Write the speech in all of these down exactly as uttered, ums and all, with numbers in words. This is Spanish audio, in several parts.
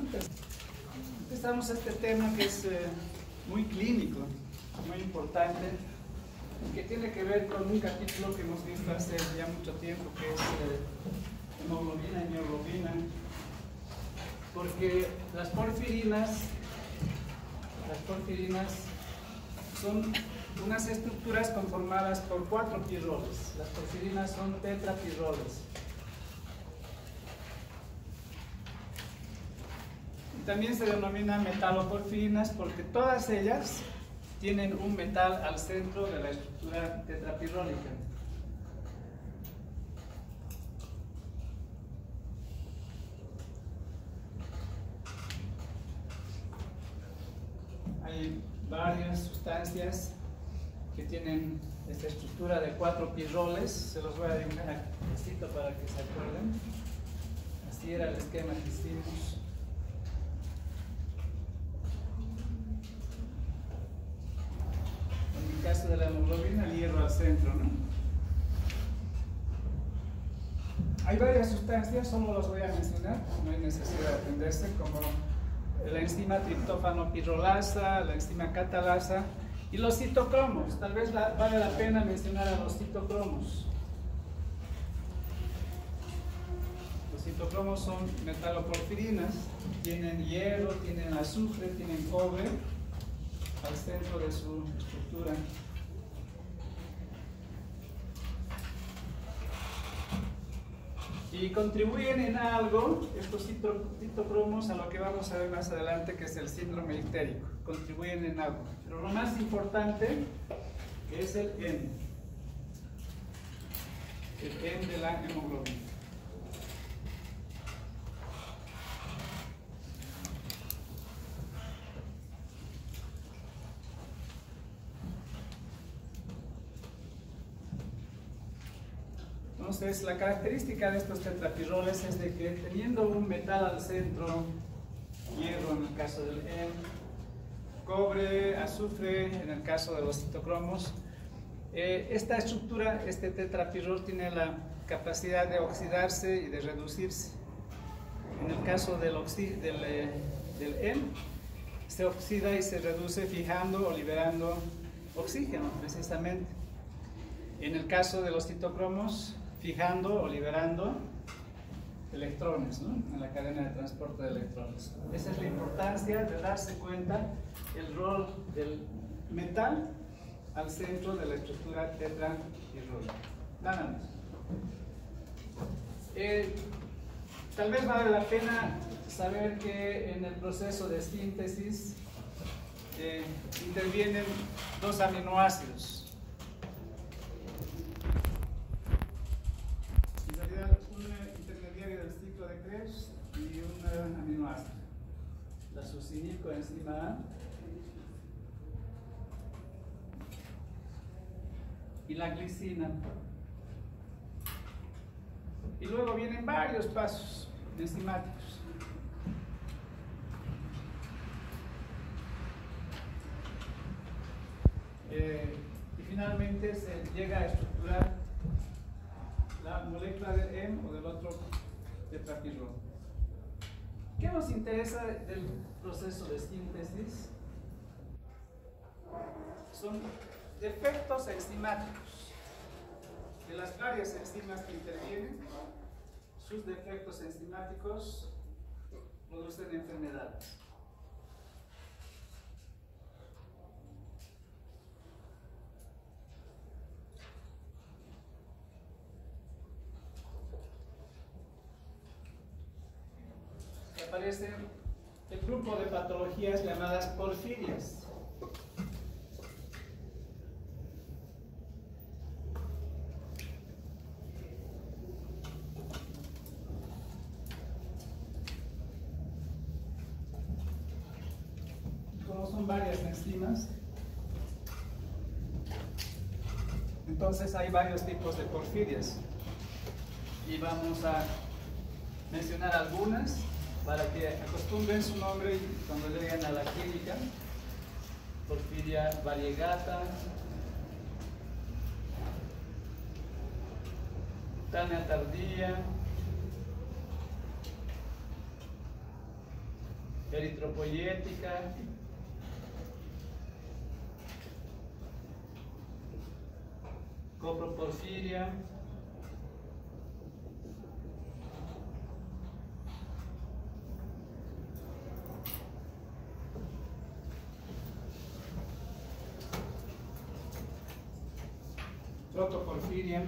Empezamos este tema que es eh, muy clínico, muy importante, que tiene que ver con un capítulo que hemos visto hace ya mucho tiempo, que es eh, hemoglobina y mioglobina, porque las porfirinas, las porfirinas son unas estructuras conformadas por cuatro pirroles. Las porfirinas son tetrapirroles. Y también se denominan metaloporfirinas porque todas ellas tienen un metal al centro de la estructura tetrapirrólica. Hay varias sustancias que tienen esta estructura de cuatro pirroles. Se los voy a dibujar aquí para que se acuerden. Así era el esquema que hicimos. En el caso de la hemoglobina, el hierro al centro, ¿no? Hay varias sustancias, solo los voy a mencionar, no hay necesidad de atenderse, como la enzima triptófano pirrolasa, la enzima catalasa y los citocromos. Tal vez la, vale la pena mencionar a los citocromos. Los citocromos son metaloporfirinas, tienen hierro, tienen azufre, tienen cobre al centro de su estructura. Y contribuyen en algo, estos citocromos, a lo que vamos a ver más adelante, que es el síndrome ictérico. Contribuyen en algo. Pero lo más importante es el N. El N de la hemoglobina. Entonces, la característica de estos tetrapirroles es de que teniendo un metal al centro, hierro en el caso del N, cobre, azufre en el caso de los citocromos, eh, esta estructura, este tetrapirrol, tiene la capacidad de oxidarse y de reducirse. En el caso del, del, eh, del N, se oxida y se reduce fijando o liberando oxígeno, precisamente. En el caso de los citocromos, fijando o liberando electrones, ¿no? En la cadena de transporte de electrones. Esa es la importancia de darse cuenta el rol del metal al centro de la estructura tetrapirrólica. Nada más. Eh, tal vez vale la pena saber que en el proceso de síntesis eh, intervienen dos aminoácidos. Y un aminoácido, la succinilcoenzima A y la glicina. Y luego vienen varios pasos enzimáticos. Eh, y finalmente se llega a estructurar la molécula del M o del otro tetrapirrol. ¿Qué nos interesa del proceso de síntesis? Son defectos enzimáticos de las varias enzimas que intervienen. Sus defectos enzimáticos producen enfermedades. Aparece el grupo de patologías llamadas porfirias. Como son varias enzimas, entonces hay varios tipos de porfirias. Y vamos a mencionar algunas para que acostumbren su nombre cuando lleguen a la clínica. Porfiria variegata, cutánea tardía, eritropoyética, coproporfiria, protoporfiria,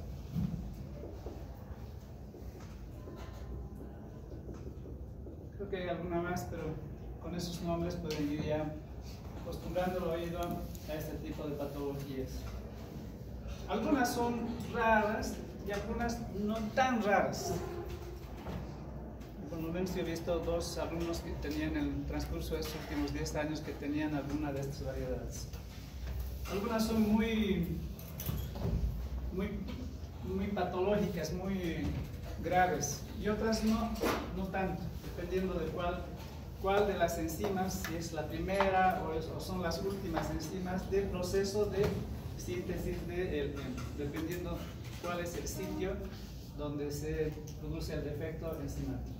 creo que hay alguna más, pero con esos nombres pueden ir ya acostumbrando el oído a este tipo de patologías. Algunas son raras y algunas no tan raras. Por lo menos yo he visto dos alumnos que tenían en el transcurso de estos últimos diez años que tenían alguna de estas variedades. Algunas son muy, muy, muy patológicas, muy graves, y otras no, no tanto, dependiendo de cuál, cuál de las enzimas, si es la primera o, es, o son las últimas enzimas del proceso de síntesis de el, dependiendo cuál es el sitio donde se produce el defecto enzimático.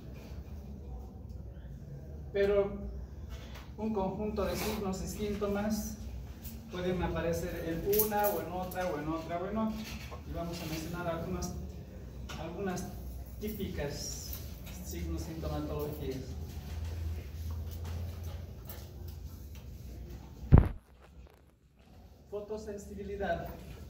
Pero un conjunto de signos y síntomas pueden aparecer en una o en otra o en otra o en otra. Y vamos a mencionar algunas, algunas típicas signos y sintomatologías. Fotosensibilidad.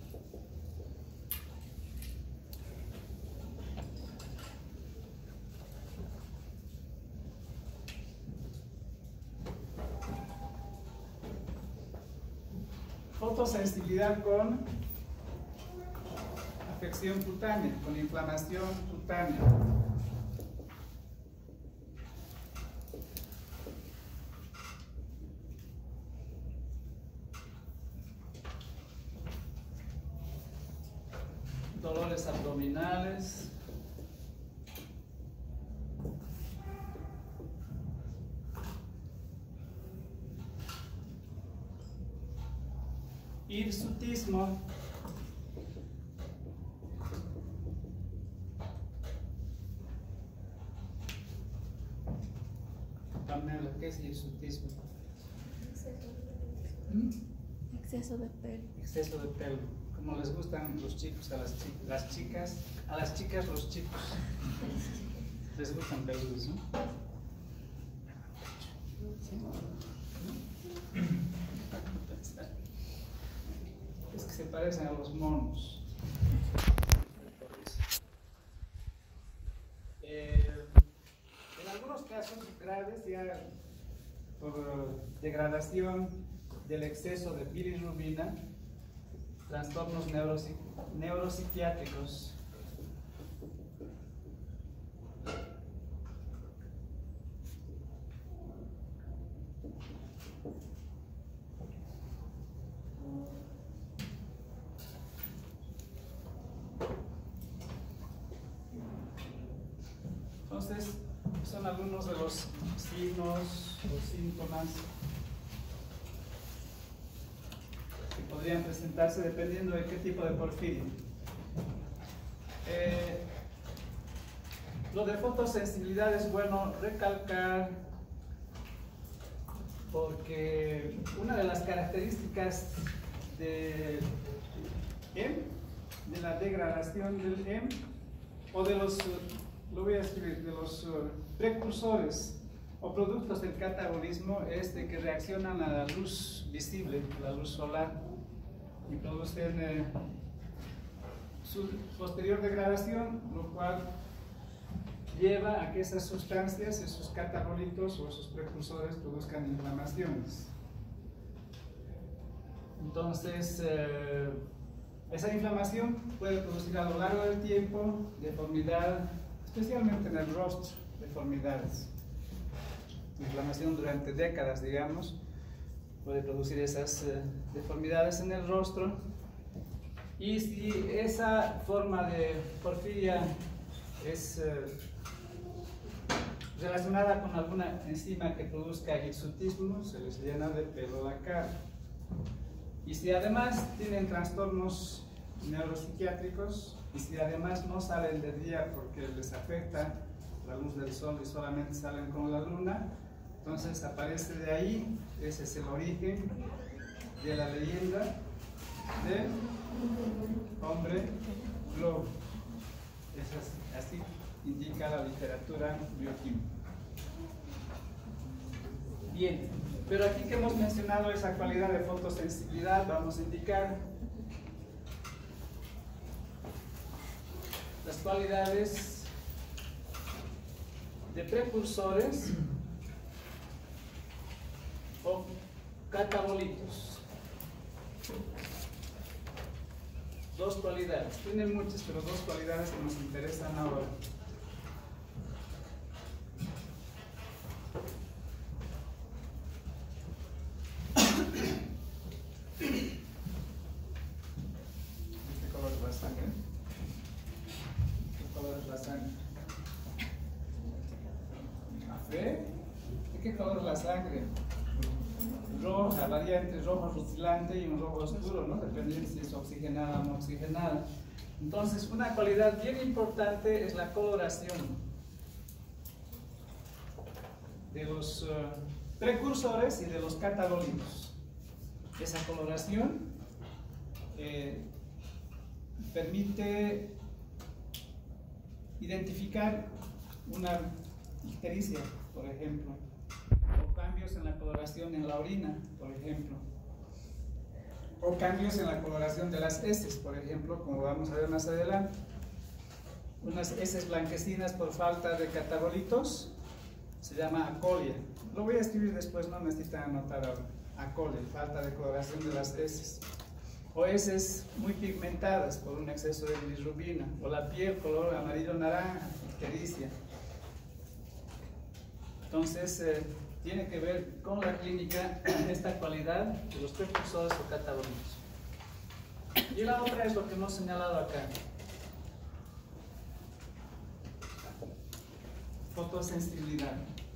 Fotosensibilidad con afección cutánea, con inflamación cutánea. Dolores abdominales. Hirsutismo. Pamela, ¿qué es hirsutismo? ¿Mm? Exceso de pelo. Exceso de pelo. Como les gustan los chicos a las, chi las chicas, a las chicas los chicos. Les gustan peludos, ¿no? ¿Sí? ¿No? Es que se parecen a los monos. Eh, en algunos casos graves, ya por degradación del exceso de bilirrubina, trastornos neuropsi neuropsiquiátricos. Entonces, son algunos de los signos o síntomas que podrían presentarse dependiendo de qué tipo de porfiria. Eh, lo de fotosensibilidad es bueno recalcar porque una de las características de M, de la degradación del M, o de los, lo voy a escribir, de los uh, precursores o productos del catabolismo es de que reaccionan a la luz visible, la luz solar, y producen eh, su posterior degradación, lo cual lleva a que esas sustancias, esos catabolitos o esos precursores produzcan inflamaciones. Entonces, eh, esa inflamación puede producir a lo largo del tiempo deformidad, especialmente en el rostro, deformidades. Inflamación durante décadas, digamos, puede producir esas eh, deformidades en el rostro. Y si esa forma de porfiria es eh, relacionada con alguna enzima que produzca hirsutismo, se les llena de pelo la cara. Y si además tienen trastornos neuropsiquiátricos, y si además no salen de día porque les afecta la luz del sol y solamente salen con la luna, Entonces aparece de ahí, ese es el origen de la leyenda del hombre globo. Es así, así indica la literatura bioquímica. Bien, pero aquí que hemos mencionado esa cualidad de fotosensibilidad, vamos a indicar las cualidades de precursores o catabolitos. Dos cualidades, tienen muchas, pero dos cualidades que nos interesan ahora. ¿Qué color es la sangre? ¿Qué color es la sangre? ¿Café? ¿De qué color es la sangre? Roja, varía entre rojo rutilante y un rojo oscuro, ¿no? Dependiendo si es oxigenada o no oxigenada. Entonces, una cualidad bien importante es la coloración de los uh, precursores y de los catabolitos. Esa coloración eh, permite identificar una ictericia, por ejemplo, o cambios en la coloración en la orina, por ejemplo, o cambios en la coloración de las heces, por ejemplo, como vamos a ver más adelante. Unas heces blanquecinas por falta de catabolitos se llama acolia. Lo voy a escribir después, no necesitan anotar ahora. Acolia, falta de coloración de las heces. O heces muy pigmentadas por un exceso de bilirrubina, o la piel color amarillo-naranja, ictericia. Entonces, eh, tiene que ver con la clínica esta cualidad de los precursores o catabolitos. Y la otra es lo que hemos señalado acá. Fotosensibilidad.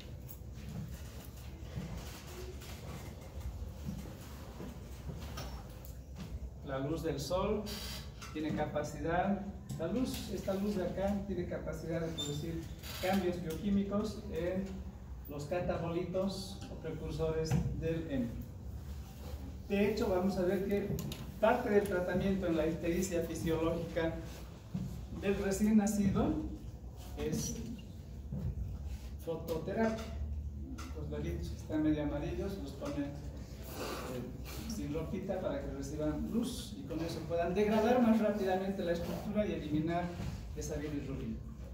La luz del sol tiene capacidad, la luz, esta luz de acá tiene capacidad de producir cambios bioquímicos en los catabolitos o precursores del hemo. De hecho, vamos a ver que parte del tratamiento en la ictericia fisiológica del recién nacido es fototerapia. Los bebitos que están medio amarillos los ponen eh, sin ropita para que reciban luz y con eso puedan degradar más rápidamente la estructura y eliminar esa bilirrubina.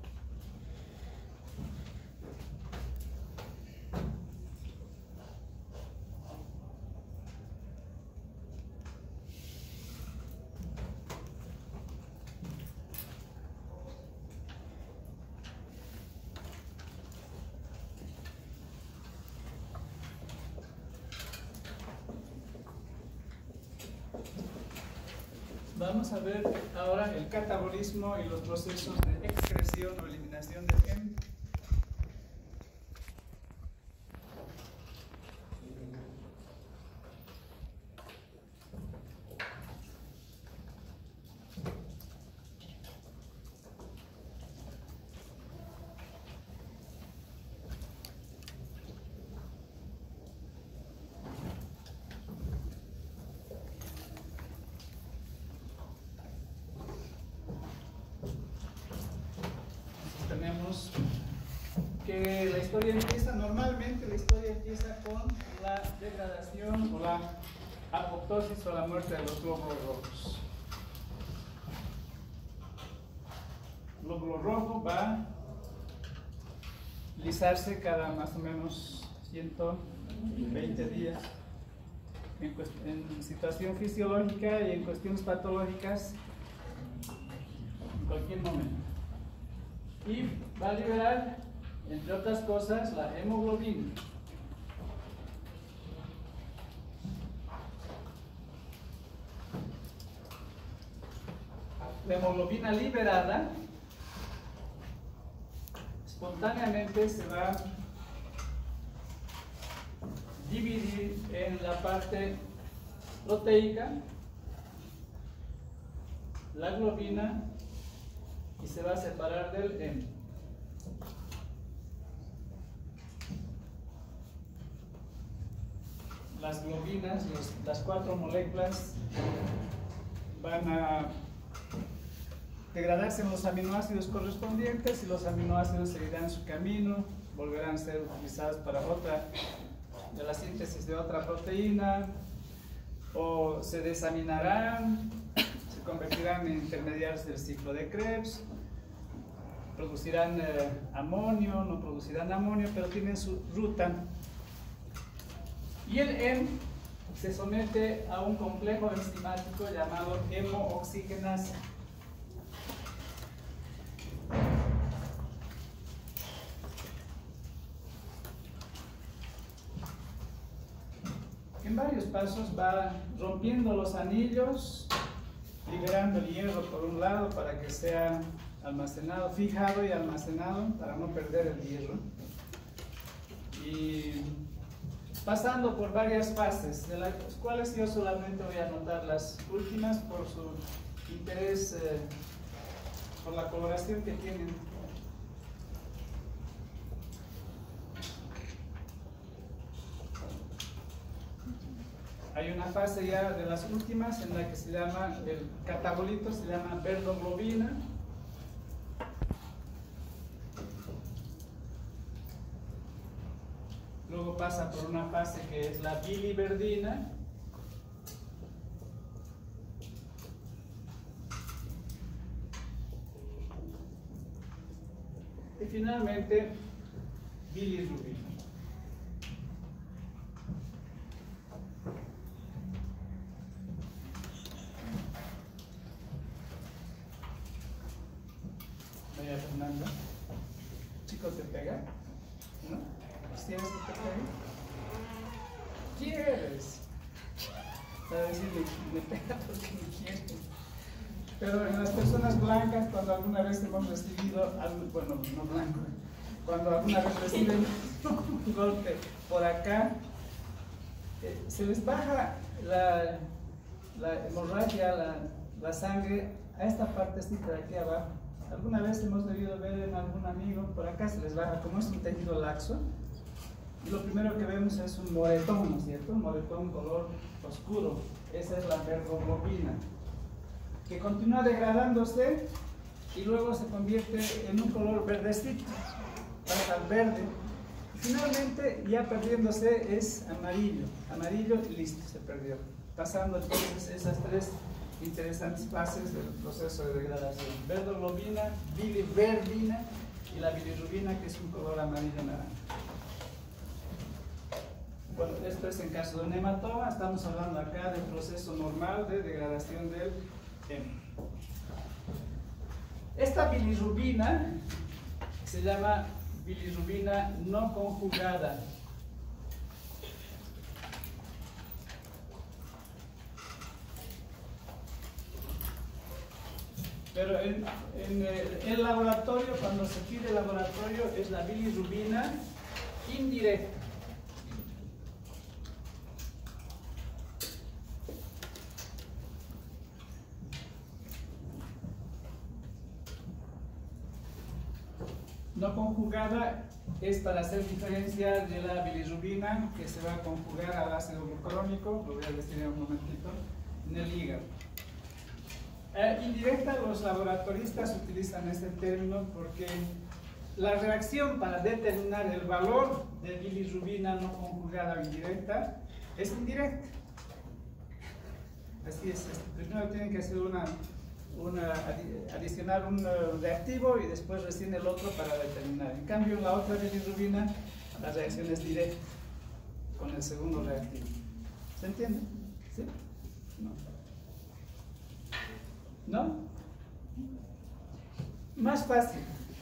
Vamos a ver ahora el catabolismo y los procesos de excreción o eliminación del hemo. Tenemos que la historia empieza, normalmente la historia empieza con la degradación o la apoptosis o la muerte de los glóbulos rojos. El glóbulo rojo va a lisarse cada más o menos ciento veinte días en, en situación fisiológica y en cuestiones patológicas en cualquier momento. Y va a liberar, entre otras cosas, la hemoglobina. La hemoglobina liberada espontáneamente se va a dividir en la parte proteica, la globina, y se va a separar del hemo. las globinas, los, las cuatro moléculas van a degradarse en los aminoácidos correspondientes y los aminoácidos seguirán su camino, volverán a ser utilizados para otra, de la síntesis de otra proteína, o se desaminarán, se convertirán en intermediarios del ciclo de Krebs, producirán eh, amonio, no producirán amonio, pero tienen su ruta. Y el hemo se somete a un complejo enzimático llamado hemooxigenasa. En varios pasos va rompiendo los anillos, liberando el hierro por un lado para que sea almacenado, fijado y almacenado para no perder el hierro, y pasando por varias fases, de las cuales yo solamente voy a anotar las últimas por su interés, eh, por la coloración que tienen. Hay una fase ya de las últimas en la que se llama, el catabolito se llama verdoglobina. Luego pasa por una fase que es la biliverdina. Y finalmente, bilirrubina. María Fernanda. ¿Chicos te pega? ¿No? ¿Quieres que te pegue? ¿Quieres? Para decir, me, me pega porque me quiere. Pero en las personas blancas, cuando alguna vez hemos recibido, algo, bueno, no blanco, cuando alguna vez reciben un golpe por acá, eh, se les baja la, la hemorragia, la, la sangre a esta partecita de aquí abajo. Alguna vez hemos debido ver en algún amigo, por acá se les baja, como es un tejido laxo, y lo primero que vemos es un moretón, ¿no es cierto? Un moretón color oscuro. Esa es la verdoglobina, que continúa degradándose y luego se convierte en un color verdecito, pasa al verde. Y finalmente, ya perdiéndose, es amarillo. Amarillo y listo, se perdió. Pasando entonces esas tres interesantes fases del proceso de degradación: verdoglobina, biliverdina y la bilirrubina, que es un color amarillo-naranja. Bueno, esto es en caso de un hematoma. Estamos hablando acá del proceso normal de degradación del hemo. Esta bilirrubina se llama bilirrubina no conjugada. Pero en, en el, el laboratorio, cuando se pide el laboratorio, es la bilirrubina indirecta. No conjugada es para hacer diferencia de la bilirrubina, que se va a conjugar al ácido glucurónico, lo voy a decir en un momentito, en el hígado. Eh, indirecta, los laboratoristas utilizan este término porque la reacción para determinar el valor de bilirrubina no conjugada o indirecta es indirecta. Así es, primero tienen que hacer una, una adicionar un reactivo y después recién el otro para determinar. En cambio, en la otra bilirrubina la reacción es directa con el segundo reactivo. ¿Se entiende? ¿Sí? No. ¿No? Más fácil.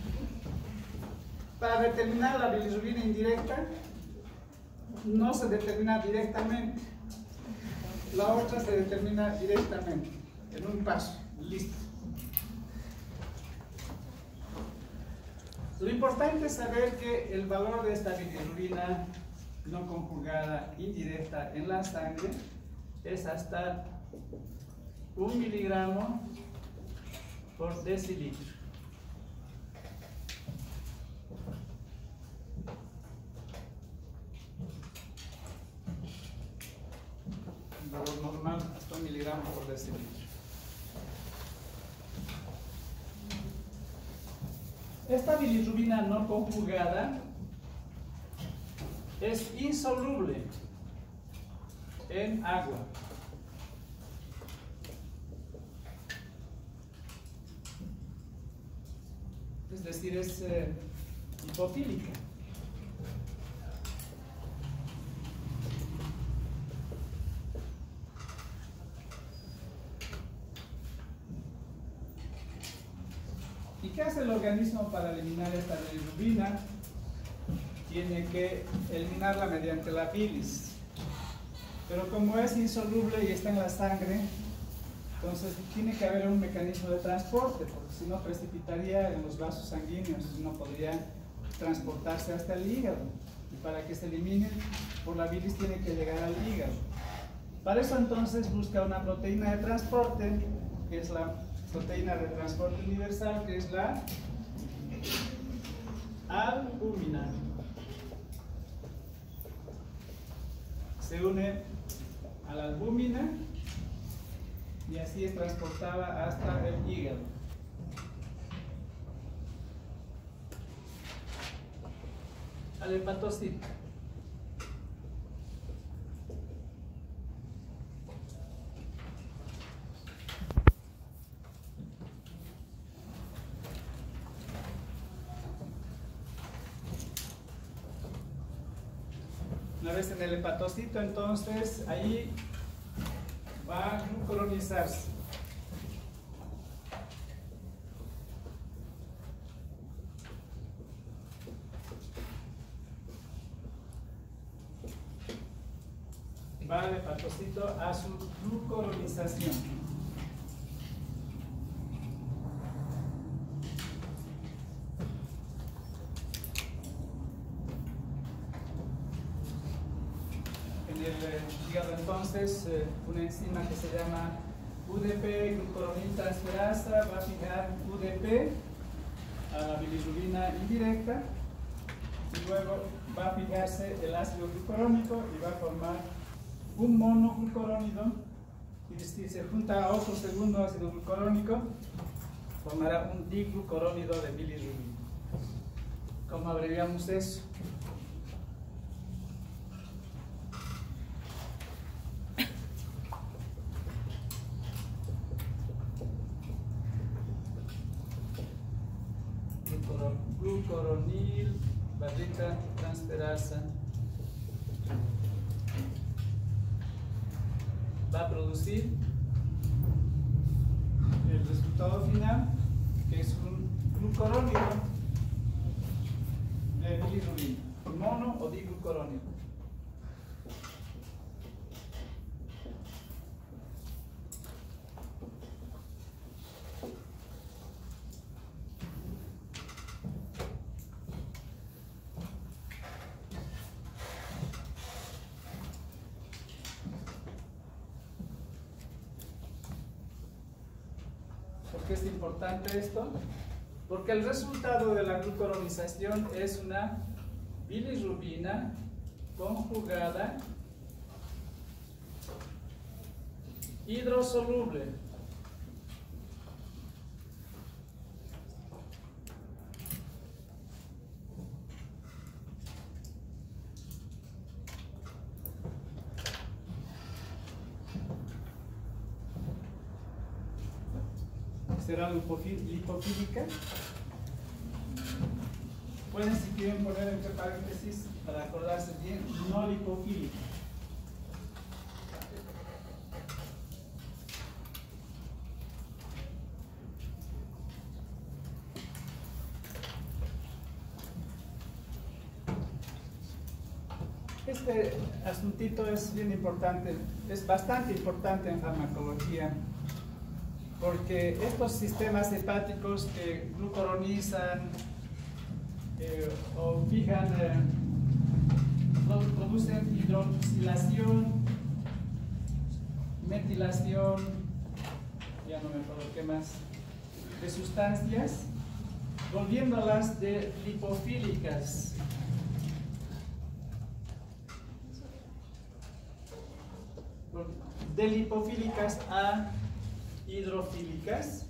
Para determinar la bilirrubina indirecta, no se determina directamente. La otra se determina directamente, en un paso. Listo. Lo importante es saber que el valor de esta bilirrubina no conjugada indirecta en la sangre es hasta un miligramo por decilitro. miligramos por decilitro. Esta bilirrubina no conjugada es insoluble en agua. Es decir, es eh, hipofílica. ¿Y qué hace el organismo para eliminar esta bilirrubina? Tiene que eliminarla mediante la bilis. Pero como es insoluble y está en la sangre, entonces tiene que haber un mecanismo de transporte, porque si no precipitaría en los vasos sanguíneos, no podría transportarse hasta el hígado. Y para que se elimine por la bilis tiene que llegar al hígado. Para eso entonces busca una proteína de transporte, que es la proteína de transporte universal, que es la albúmina. Se une a la albúmina y así es transportada hasta el hígado. Al hepatocito. Una vez en el hepatocito, entonces ahí va a glucuronizarse. Va el hepatocito a su glucuronización. Entonces, eh, una enzima que se llama U D P, glucuronil transferasa, va a fijar U D P a la bilirrubina indirecta y luego va a fijarse el ácido glucurónico y va a formar un monoglucurónido, y si se junta a otro segundo ácido glucurónico formará un diglucurónido de bilirrubina. ¿Cómo abreviamos eso? Glucuronil, barrita transferasa. Va a producir el resultado final, que es un glucurónido de bilirrubina, mono o diglucurónido. ¿Por qué es importante esto? Porque el resultado de la glucuronización es una bilirrubina conjugada hidrosoluble. Será lipofílica. Pueden, si quieren, poner entre paréntesis para acordarse bien, no lipofílica. Este asuntito es bien importante, es bastante importante en farmacología, porque estos sistemas hepáticos que glucuronizan eh, o fijan, eh, producen hidroxilación, metilación, ya no me acuerdo qué más, de sustancias, volviéndolas de lipofílicas. de lipofílicas a hidrofílicas,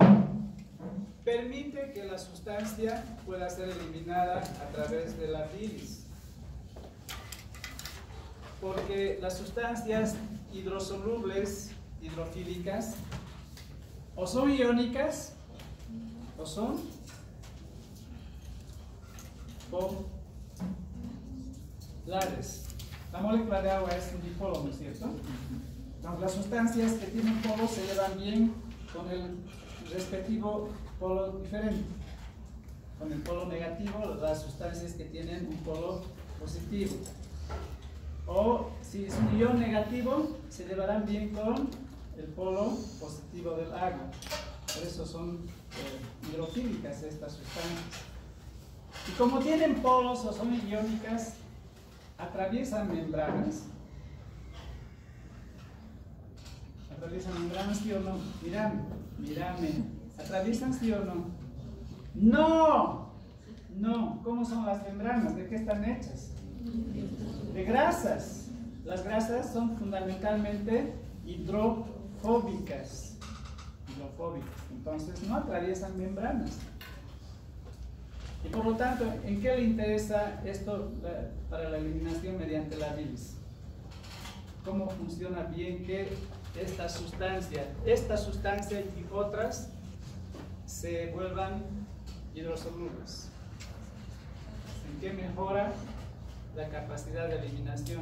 permite que la sustancia pueda ser eliminada a través de la bilis. Porque las sustancias hidrosolubles, hidrofílicas, o son iónicas o son polares. La molécula de agua es un dipolo, ¿no es cierto? Entonces, las sustancias que tienen polos se llevan bien con el respectivo polo diferente. Con el polo negativo, las sustancias que tienen un polo positivo. O si es un ion negativo, se llevarán bien con el polo positivo del agua. Por eso son eh, hidrofílicas estas sustancias. Y como tienen polos o son iónicas, atraviesan membranas. ¿Atraviesan membranas, sí o no? Mirame, mirame. ¿Atraviesan, sí o no? ¡No! No. ¿Cómo son las membranas? ¿De qué están hechas? De grasas. Las grasas son fundamentalmente hidrofóbicas. Hidrofóbicas. Entonces no atraviesan membranas. Y por lo tanto, ¿en qué le interesa esto la, para la eliminación mediante la bilis? ¿Cómo funciona bien que esta sustancia, esta sustancia y otras se vuelvan hidrosolubles? ¿En qué mejora la capacidad de eliminación?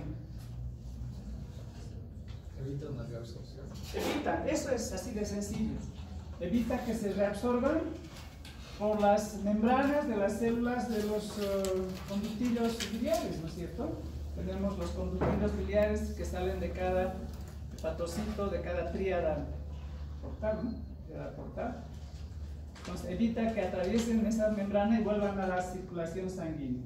Evita una reabsorción. Evita, eso es así de sencillo. Evita que se reabsorban por las membranas de las células de los uh, conductillos biliares, ¿no es cierto? Tenemos los conductillos biliares que salen de cada hepatocito, de cada tríada portal, ¿no? Tríada portal. Entonces evita que atraviesen esa membrana y vuelvan a la circulación sanguínea.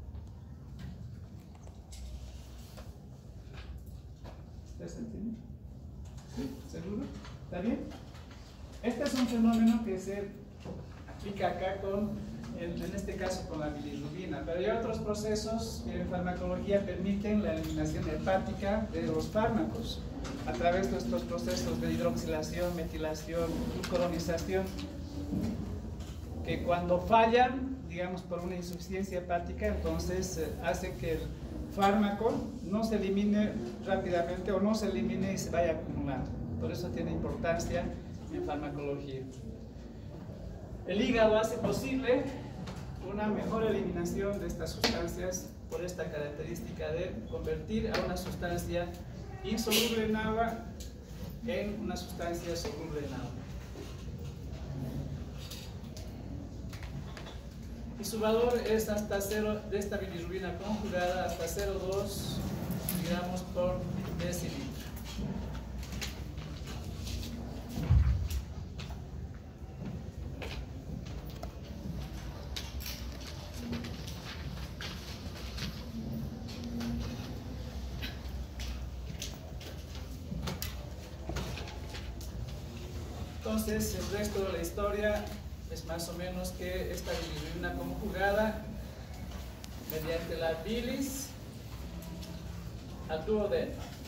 ¿Estás entendiendo? ¿Sí? ¿Seguro? ¿Está bien? Este es un fenómeno que se aplica acá con, en, en este caso con la bilirrubina, pero hay otros procesos que en farmacología permiten la eliminación hepática de los fármacos a través de estos procesos de hidroxilación, metilación, glucuronización, que cuando fallan, digamos por una insuficiencia hepática, entonces eh, hace que el fármaco no se elimine rápidamente o no se elimine y se vaya acumulando. Por eso tiene importancia en farmacología. El hígado hace posible una mejor eliminación de estas sustancias por esta característica de convertir a una sustancia insoluble en agua en una sustancia soluble en agua. Y su valor es hasta cero, de esta bilirrubina conjugada, hasta cero coma dos gramos por decilitro. Entonces, el resto de la historia es más o menos que esta bilirrubina conjugada mediante la bilis al duodeno.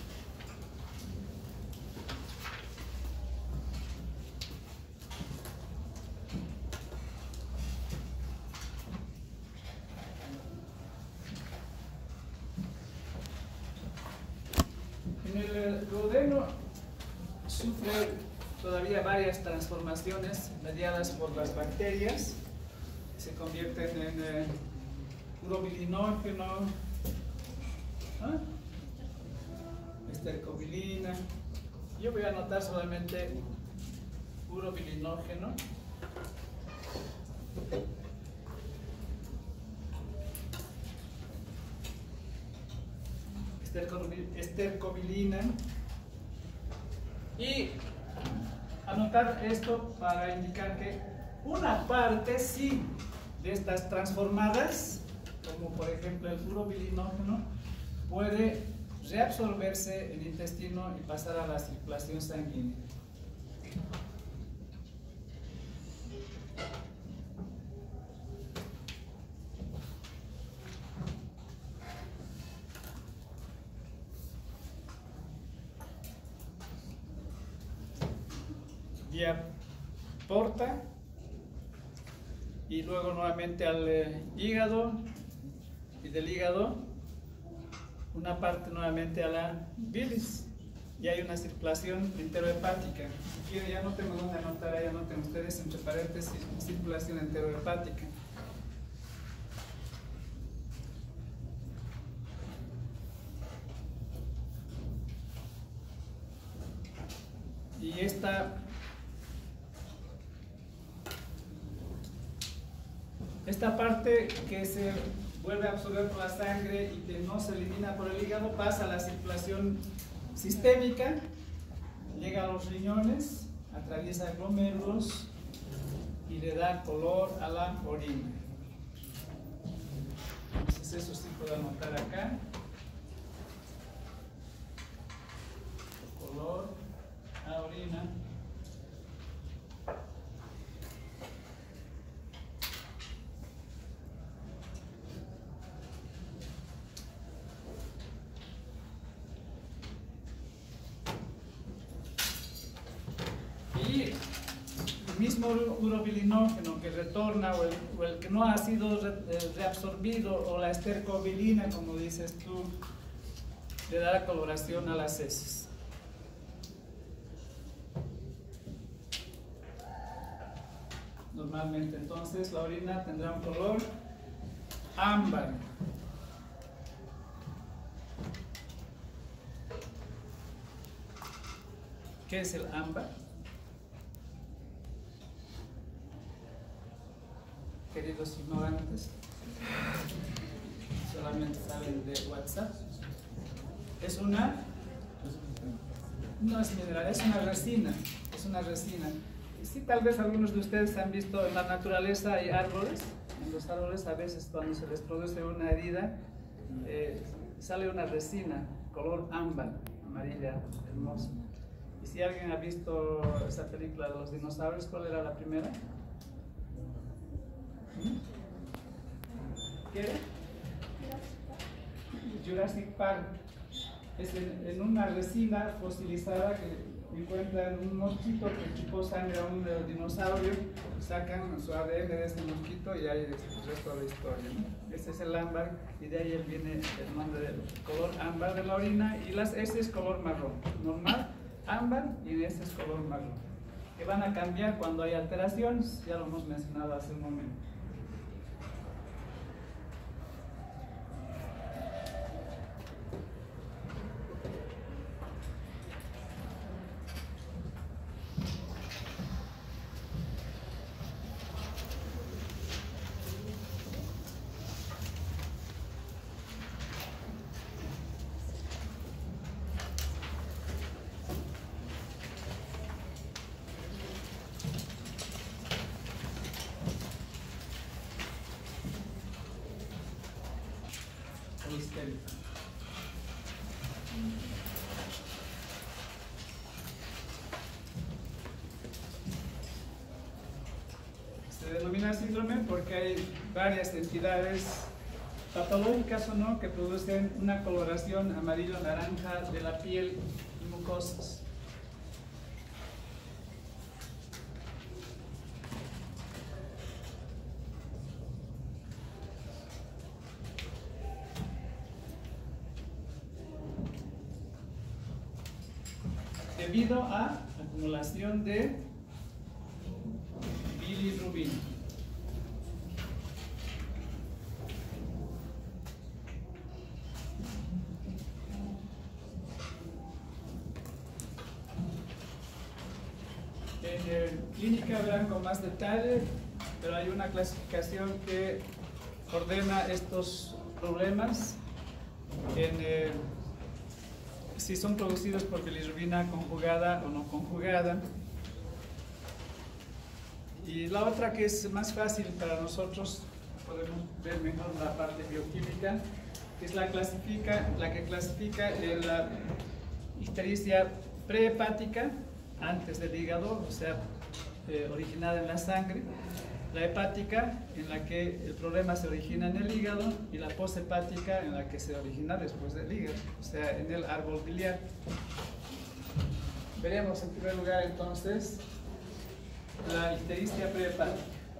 En el duodeno sufre todavía varias transformaciones mediadas por las bacterias, se convierten en eh, urobilinógeno, ¿ah? estercobilina. Yo voy a anotar solamente urobilinógeno. Estercobilina. Y anotar esto para indicar que una parte sí de estas transformadas, como por ejemplo el urobilinógeno, puede reabsorberse en el intestino y pasar a la circulación sanguínea. vía porta y luego nuevamente al eh, hígado, y del hígado una parte nuevamente a la bilis, y hay una circulación enterohepática. Si quieren, ya no tengo dónde anotar, ahí anoten ustedes entre paréntesis circulación enterohepática. Y esta esta parte que se vuelve a absorber por la sangre y que no se elimina por el hígado pasa a la circulación sistémica, llega a los riñones, atraviesa glomérulos y le da color a la orina. Entonces eso sí puedo anotar acá. Color a orina. Y el mismo urobilinógeno que retorna, o el, o el que no ha sido re, eh, reabsorbido, o la estercobilina, como dices tú, le da la coloración a las heces. Normalmente, entonces, la orina tendrá un color ámbar. ¿Qué es el ámbar? Queridos ignorantes, solamente saben de WhatsApp. Es una, no es mineral, es una resina, es una resina. Sí, tal vez algunos de ustedes han visto en la naturaleza hay árboles, en los árboles a veces cuando se les produce una herida, eh, sale una resina, color ámbar, amarilla, hermosa. Y si alguien ha visto esa película de los dinosaurios, ¿cuál era la primera? ¿Qué era? Jurassic Park. Es en, en una resina fosilizada que encuentran un mosquito que chupó sangre a un dinosaurio, sacan su A D N de ese mosquito y ahí el resto de la historia, ¿no? Ese es el ámbar y de ahí viene el nombre del color ámbar de la orina, y las ese es color marrón, normal, ámbar, y ese es color marrón, que van a cambiar cuando hay alteraciones, ya lo hemos mencionado hace un momento. Se denomina síndrome porque hay varias entidades patológicas o no que producen una coloración amarillo-naranja de la piel y mucosas. Debido a acumulación de bilirrubina. En eh, clínica verán con más detalle, pero hay una clasificación que ordena estos problemas en eh, si son producidos por bilirrubina conjugada o no conjugada. Y la otra, que es más fácil para nosotros, podemos ver mejor la parte bioquímica, que es la, clasifica, la que clasifica la ictericia prehepática, antes del hígado, o sea, eh, originada en la sangre, la hepática, en la que el problema se origina en el hígado, y la poshepática, en la que se origina después del hígado, o sea, en el árbol biliar. Veremos en primer lugar entonces la ictericia prehepática.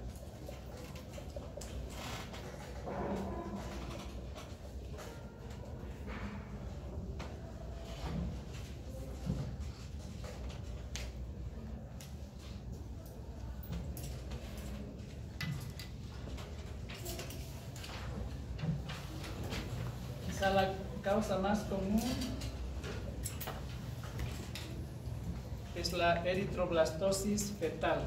Quizá la causa más común es la eritroblastosis fetal.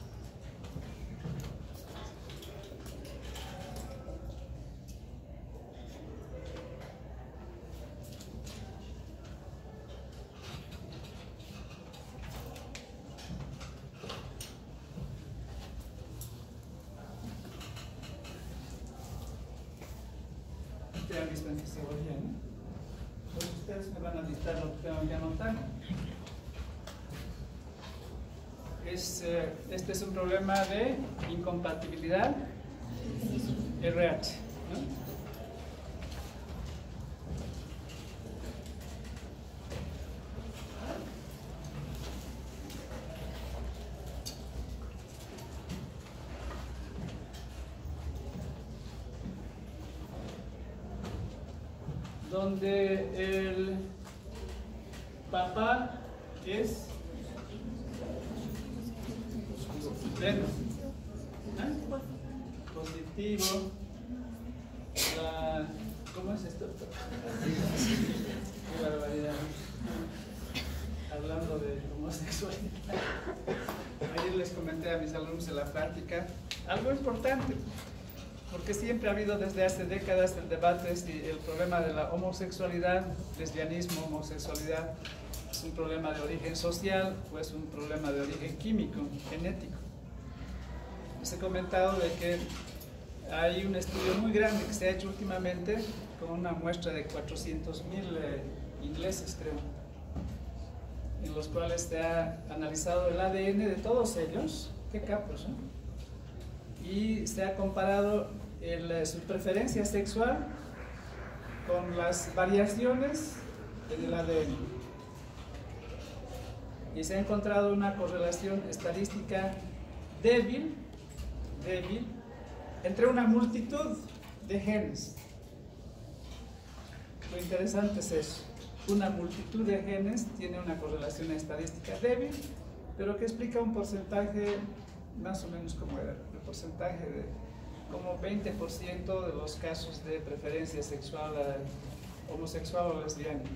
Ustedes han visto en fisiología, ¿no? Pues ustedes me van a dictar lo que tengo que anotar. Es, eh, este es un problema de incompatibilidad R H, ¿no? Donde el papá es pleno, ¿eh? Positivo, la, ¿cómo es esto? Qué barbaridad. Hablando de homosexualidad, ayer les comenté a mis alumnos en la práctica algo importante, porque siempre ha habido desde hace décadas el debate si el problema de la homosexualidad, lesbianismo, homosexualidad, es un problema de origen social o es un problema de origen químico, genético. Les he comentado de que hay un estudio muy grande que se ha hecho últimamente con una muestra de cuatrocientos mil eh, ingleses, creo, en los cuales se ha analizado el A D N de todos ellos, qué capos, ¿no? Y se ha comparado el, su preferencia sexual con las variaciones del A D N. Y se ha encontrado una correlación estadística débil, débil entre una multitud de genes. Lo interesante es eso. Una multitud de genes tiene una correlación estadística débil, pero que explica un porcentaje más o menos como era, el porcentaje de como veinte por ciento de los casos de preferencia sexual eh, homosexual o lesbiánica.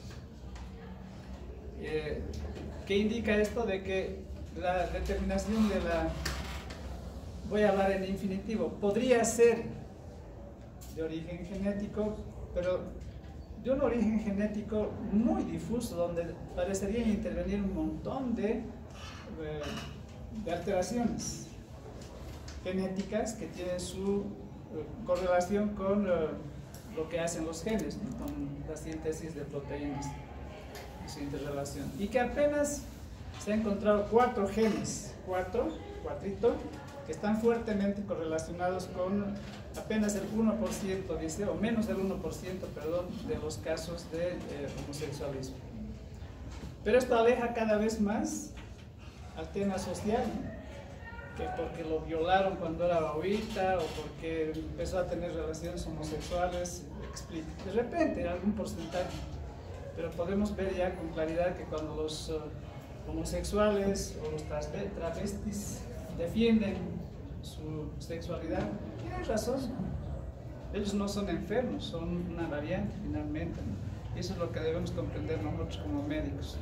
Eh, ¿Qué indica esto? De que la determinación de la, voy a hablar en infinitivo, podría ser de origen genético, pero de un origen genético muy difuso, donde parecerían intervenir un montón de, de, de alteraciones genéticas que tienen su uh, correlación con uh, lo que hacen los genes, ¿no? Con la síntesis de proteínas, su interrelación. Y que apenas se han encontrado cuatro genes, cuatro, cuatrito, que están fuertemente correlacionados con apenas el uno por ciento, dice, o menos del uno por ciento, perdón, de los casos de eh, homosexualismo. Pero esto aleja cada vez más al tema social, ¿no? Que porque lo violaron cuando era bobita o porque empezó a tener relaciones homosexuales, explica. De repente, algún porcentaje. Pero podemos ver ya con claridad que cuando los uh, homosexuales o los travestis defienden su sexualidad, tienen razón. Ellos no son enfermos, son una variante finalmente, ¿no? Y eso es lo que debemos comprender nosotros como médicos.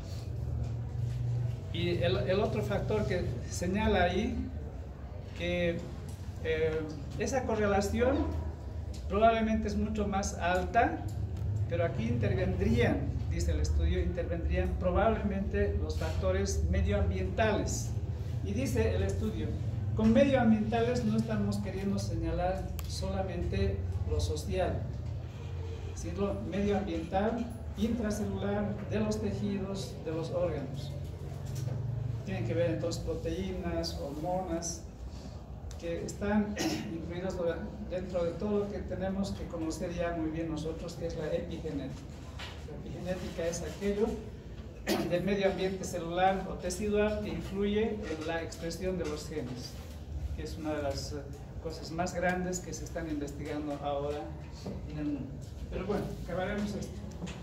Y el, el otro factor que señala ahí, que eh, esa correlación probablemente es mucho más alta, pero aquí intervendrían, dice el estudio, intervendrían probablemente los factores medioambientales. Y dice el estudio, con medioambientales no estamos queriendo señalar solamente lo social, sino medioambiental, intracelular, de los tejidos, de los órganos. Tienen que ver entonces proteínas, hormonas, que están incluidas dentro de todo lo que tenemos que conocer ya muy bien nosotros, que es la epigenética. La epigenética es aquello del medio ambiente celular o tecidual que influye en la expresión de los genes, que es una de las cosas más grandes que se están investigando ahora en el mundo. Pero bueno, acabaremos esto.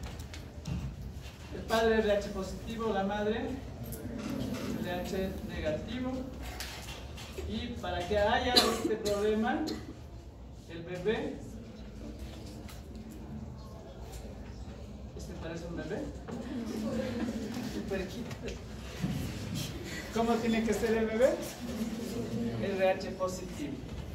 El padre R H positivo, la madre R H negativo. Y para que haya este problema, el bebé, ¿este parece un bebé? ¿Cómo tiene que ser el bebé? R H positivo.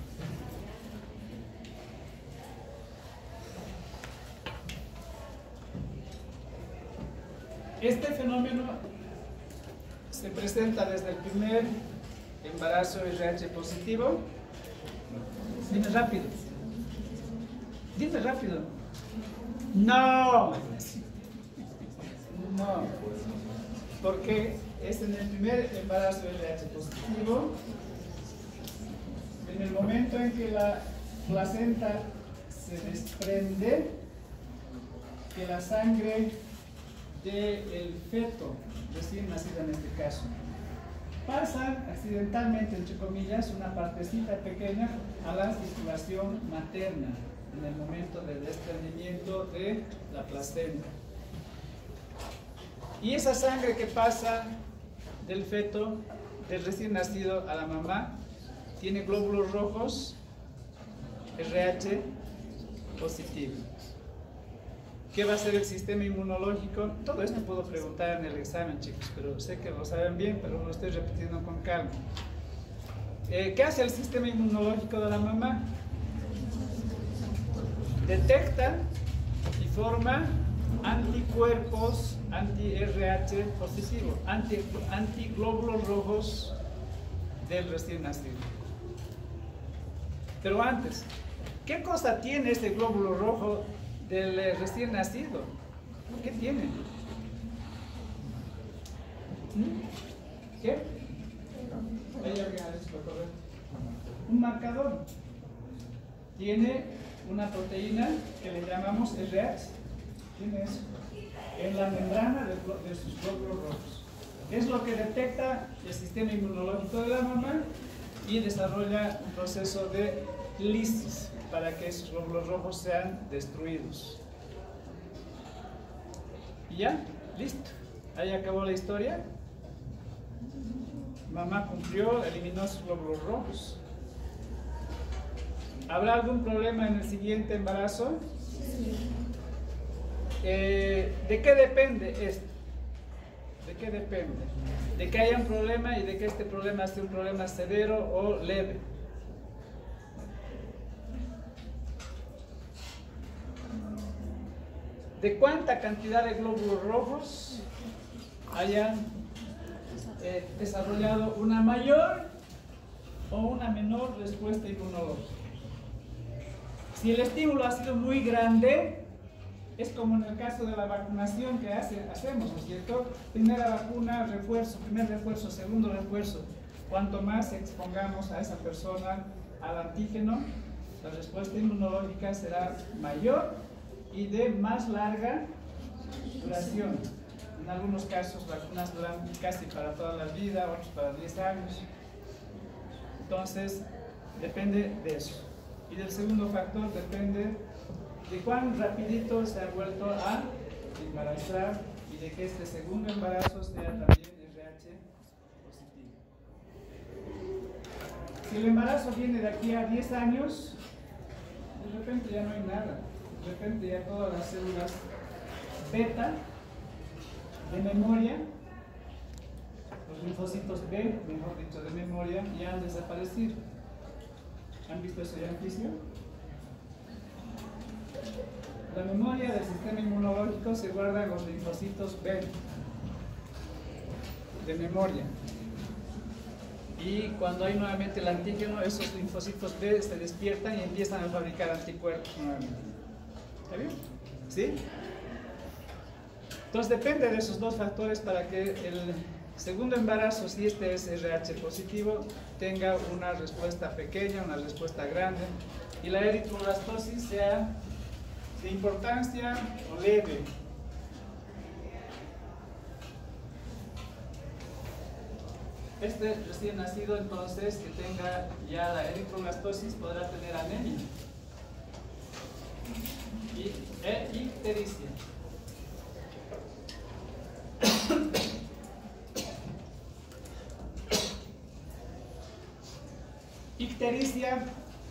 Este fenómeno se presenta desde el primer embarazo R H positivo. Dime rápido. Dime rápido. No. No. Porque es en el primer embarazo R H positivo, en el momento en que la placenta se desprende, que la sangre del feto recién nacido en este caso pasa accidentalmente, entre comillas, una partecita pequeña a la circulación materna en el momento del desprendimiento de la placenta. Y esa sangre que pasa del feto, del recién nacido a la mamá, tiene glóbulos rojos R H positivo. ¿Qué va a hacer el sistema inmunológico? Todo esto puedo preguntar en el examen, chicos, pero sé que lo saben bien, pero lo estoy repitiendo con calma. Eh, ¿Qué hace el sistema inmunológico de la mamá? Detecta y forma anticuerpos anti-R H positivo, anti, antiglóbulos rojos del recién nacido. Pero antes, ¿qué cosa tiene este glóbulo rojo del recién nacido? ¿Qué tiene? ¿Mm? ¿Qué? Un marcador. Tiene una proteína que le llamamos R H. Tiene eso en la membrana de, de sus glóbulos rojos. Es lo que detecta el sistema inmunológico de la mamá y desarrolla un proceso de lisis para que esos glóbulos rojos sean destruidos. Y ya, listo. Ahí acabó la historia. Mamá cumplió, eliminó sus glóbulos rojos. ¿Habrá algún problema en el siguiente embarazo? Sí. Eh, ¿De qué depende esto? ¿De qué depende? De que haya un problema y de que este problema sea un problema severo o leve. De cuánta cantidad de glóbulos rojos hayan eh, desarrollado una mayor o una menor respuesta inmunológica. Si el estímulo ha sido muy grande, es como en el caso de la vacunación que hace, hacemos, ¿no es cierto? Primera vacuna, refuerzo, primer refuerzo, segundo refuerzo. Cuanto más expongamos a esa persona al antígeno, la respuesta inmunológica será mayor y de más larga duración. En algunos casos, vacunas duran casi para toda la vida, otros para diez años. Entonces, depende de eso. Y del segundo factor depende de cuán rapidito se ha vuelto a embarazar y de que este segundo embarazo sea también R H positivo. Si el embarazo viene de aquí a diez años, de repente ya no hay nada. De repente ya todas las células beta de memoria, los linfocitos B, mejor dicho, de memoria, ya han desaparecido. ¿Han visto eso ya en fisio? La memoria del sistema inmunológico se guarda en los linfocitos B de memoria. Y cuando hay nuevamente el antígeno, esos linfocitos B se despiertan y empiezan a fabricar anticuerpos nuevamente. ¿Está bien? ¿Sí? Entonces depende de esos dos factores para que el segundo embarazo, si este es R H positivo, tenga una respuesta pequeña, una respuesta grande, y la eritroblastosis sea de importancia o leve. este recién nacido, entonces, que tenga ya la eritroblastosis, podrá tener anemia y e ictericia. Ictericia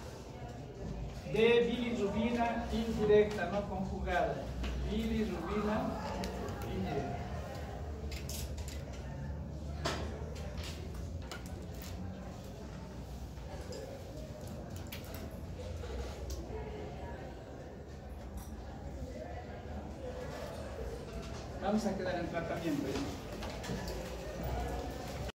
de bilirrubina indirecta, no conjugada. Bilirrubina indirecta. Vamos a quedar en tratamiento. ¿eh?